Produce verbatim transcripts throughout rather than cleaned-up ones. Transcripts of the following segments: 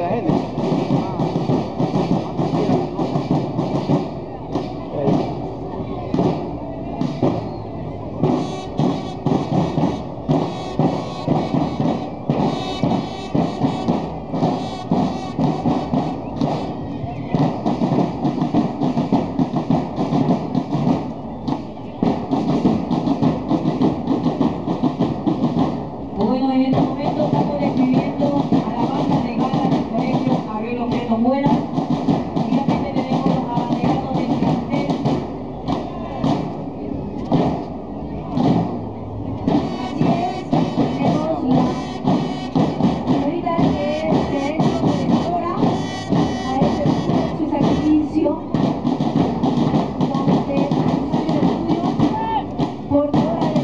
la gente. Bueno, en este momento estamos despidiendo a la banda de gala del colegio Gabriel Oquendo Muela. Obviamente tenemos los abanderados del plantel. Así es, tenemos la señorita que es derecho directora a este su sacrificio durante años de estudio por toda la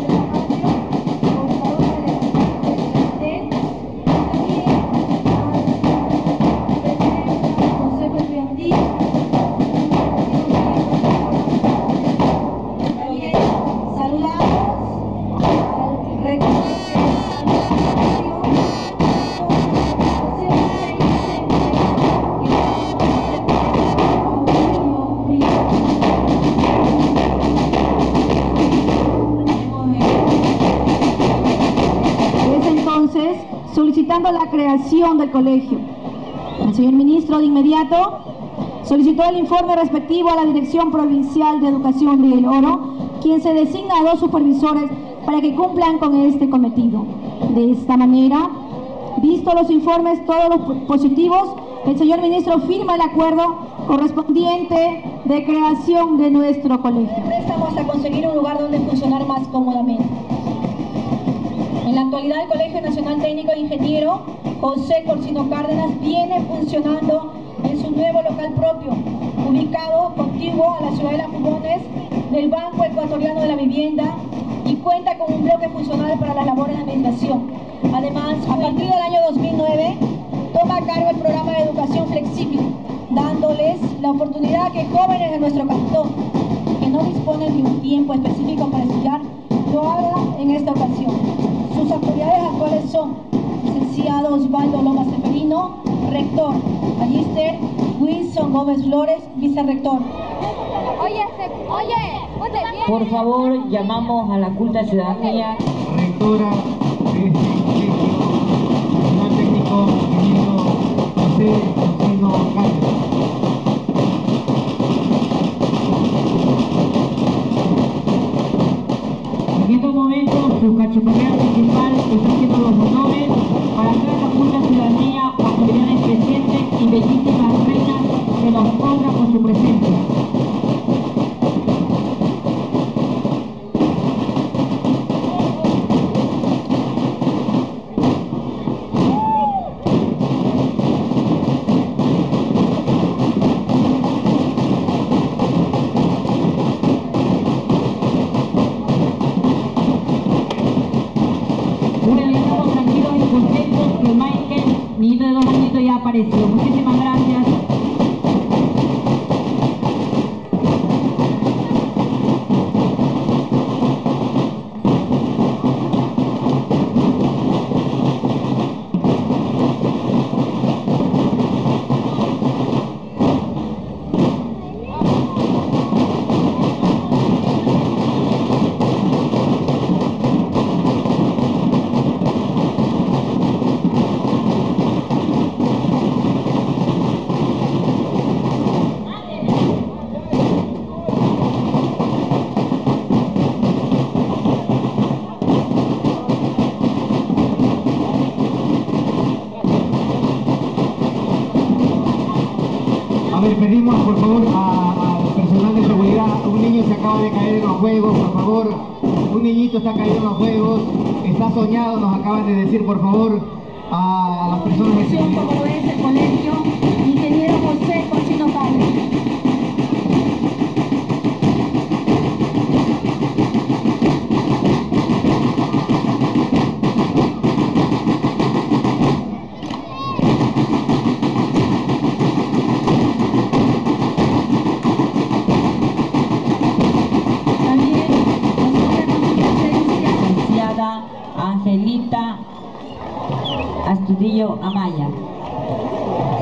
solicitando la creación del colegio. El señor ministro de inmediato solicitó el informe respectivo a la Dirección Provincial de Educación de El Oro, quien se designa a dos supervisores para que cumplan con este cometido. De esta manera, visto los informes, todos los positivos, el señor ministro firma el acuerdo correspondiente de creación de nuestro colegio. Préstamos a conseguir un lugar donde funcionar más cómodamente. En la actualidad, el Colegio Nacional Técnico de Ingeniero José Corsino Cárdenas viene funcionando en su nuevo local propio, ubicado contiguo a la ciudad de Las Jugones, del Banco Ecuatoriano de la Vivienda, y cuenta con un bloque funcional para las labores de administración. Además, a partir del año dos mil nueve, toma a cargo el programa de educación flexible, dándoles la oportunidad a que jóvenes de nuestro cantón, que no disponen de un tiempo específico para estudiar, lo hagan en esta ocasión. Sus autoridades actuales son licenciado Osvaldo Lomas Seferino, rector; Magister Wilson Gómez Flores, vicerrector. Oye, se, oye, ponte bien. Por favor, llamamos a la culta ciudadanía. Rectora de este colegio nacional técnico, ingeniero José Corsino Cárdenas. En estos momentos, su cachiporrea principal está haciendo los honores para toda la culta ciudadanía, autoridades presentes y bellísimas reinas que nos honran con su presencia. Apareció. Muchísimas gracias. A ver, pedimos por favor al personal de seguridad, un niño se acaba de caer en los juegos, por favor, un niñito está caído en los juegos, está soñado, nos acaban de decir, por favor, a las personas de seguridad. Como es el colegio ingeniero José Corsino Cárdenas. Angelita Astudillo Amaya.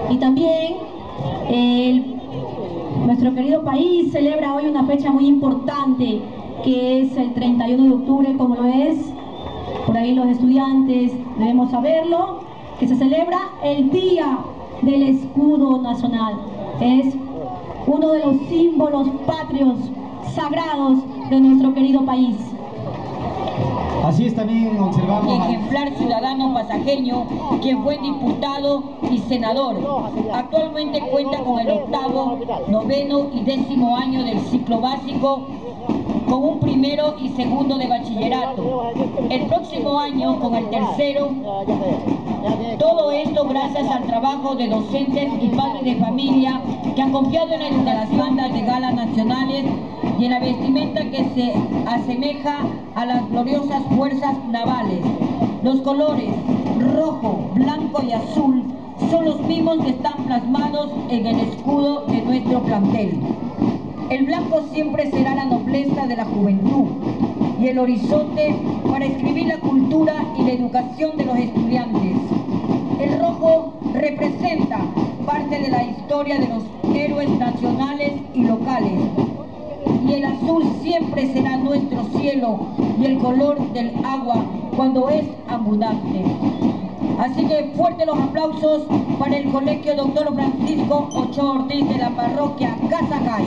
Y también el, nuestro querido país celebra hoy una fecha muy importante, que es el treinta y uno de octubre, como lo es, por ahí los estudiantes debemos saberlo, que se celebra el Día del Escudo Nacional. Es uno de los símbolos patrios sagrados de nuestro querido país. Así es, también observamos... Ejemplar ciudadano pasajeño, quien fue diputado y senador. Actualmente cuenta con el octavo, noveno y décimo año del ciclo básico, con un primero y segundo de bachillerato. El próximo año con el tercero. Todo esto gracias al trabajo de docentes y padres de familia que han confiado en la educación de galas nacionales y en la vestimenta que se asemeja a las gloriosas fuerzas navales. Los colores rojo, blanco y azul son los mismos que están plasmados en el escudo de nuestro plantel. El blanco siempre será la nobleza de la juventud y el horizonte para escribir la cultura y la educación de los estudiantes. El rojo representa parte de la historia de los héroes nacionales y locales. Y el azul siempre será nuestro cielo y el color del agua cuando es abundante. Así que fuertes los aplausos para el Colegio Doctor Francisco Ochoa Ortiz de la parroquia Casacay.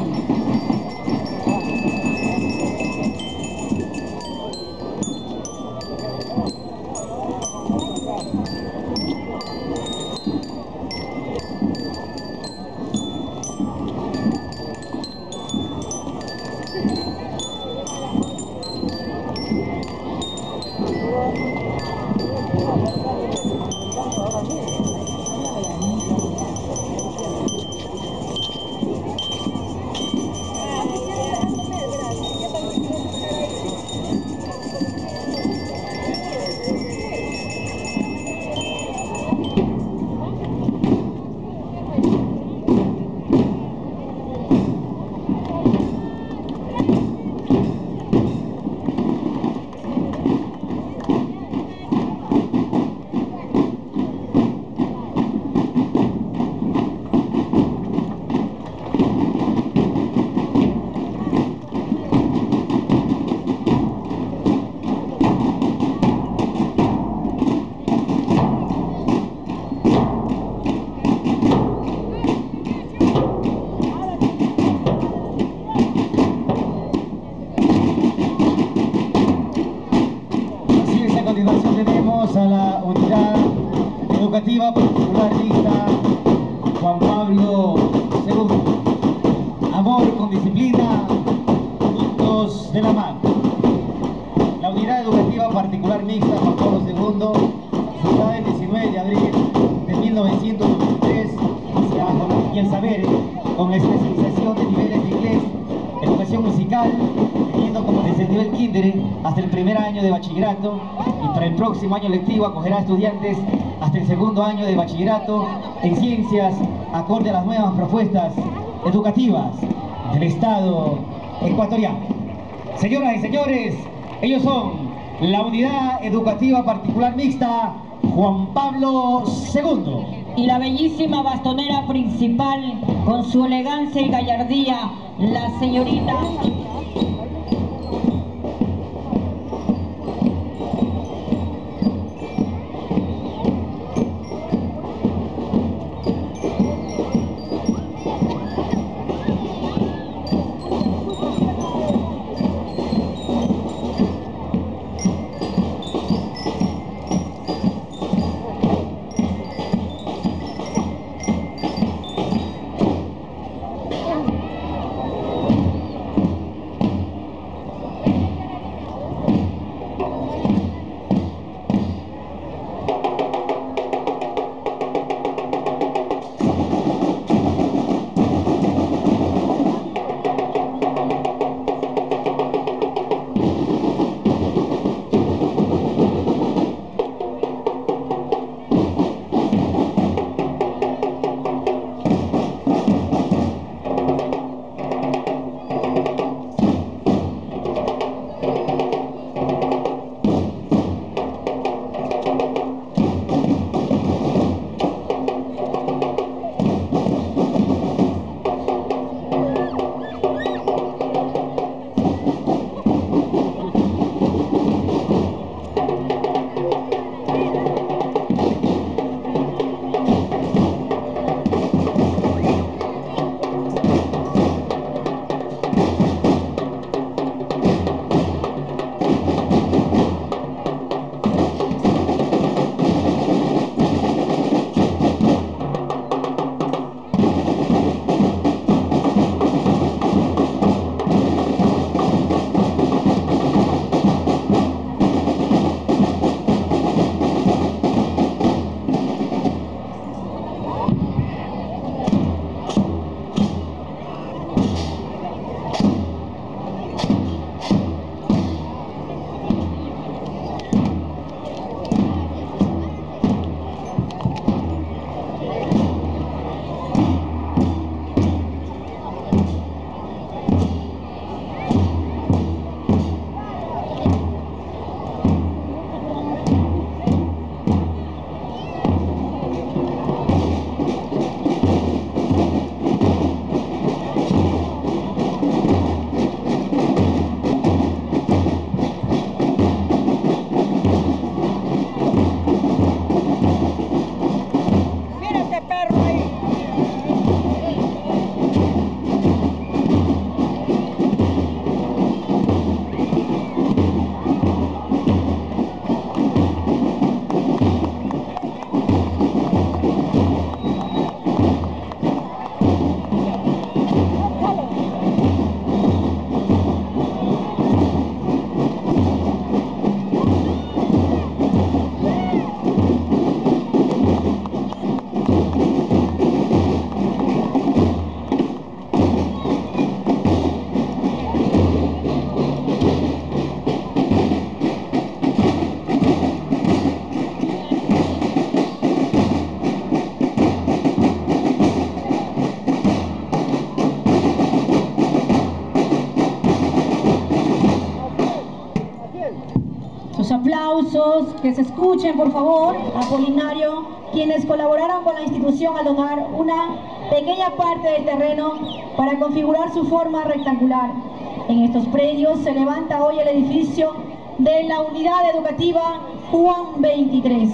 A la unidad educativa particular mixta Juan Pablo segundo. Amor con disciplina, juntos de la mano. La unidad educativa particular mixta Juan Pablo segundo, fundada el diecinueve de abril de mil novecientos noventa y tres, y el saber, con especialización de niveles de inglés, educación musical, teniendo como desde el nivel kinder hasta el primer año de bachillerato, y para el próximo año lectivo acogerá estudiantes hasta el segundo año de bachillerato en ciencias, acorde a las nuevas propuestas educativas del Estado ecuatoriano. Señoras y señores, ellos son la unidad educativa particular mixta Juan Pablo segundo. Y la bellísima bastonera principal, con su elegancia y gallardía, la señorita... compañeros que se escuchen, por favor. Apolinario, quienes colaboraron con la institución al donar una pequeña parte del terreno para configurar su forma rectangular. En estos predios se levanta hoy el edificio de la Unidad Educativa Juan veintitrés.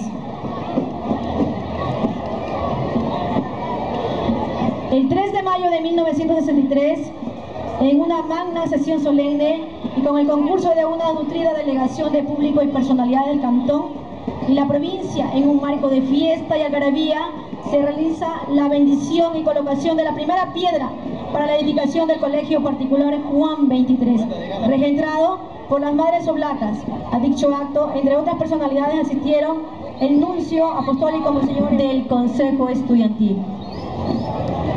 El tres de mayo de mil novecientos sesenta y tres, en una magna sesión solemne y con el concurso de una nutrida delegación de público y personalidades del cantón y la provincia, en un marco de fiesta y algarabía, se realiza la bendición y colocación de la primera piedra para la edificación del Colegio Particular Juan veintitrés, regentrado por las Madres Oblatas. A dicho acto, entre otras personalidades, asistieron el nuncio apostólico Monseñor del Consejo Estudiantil.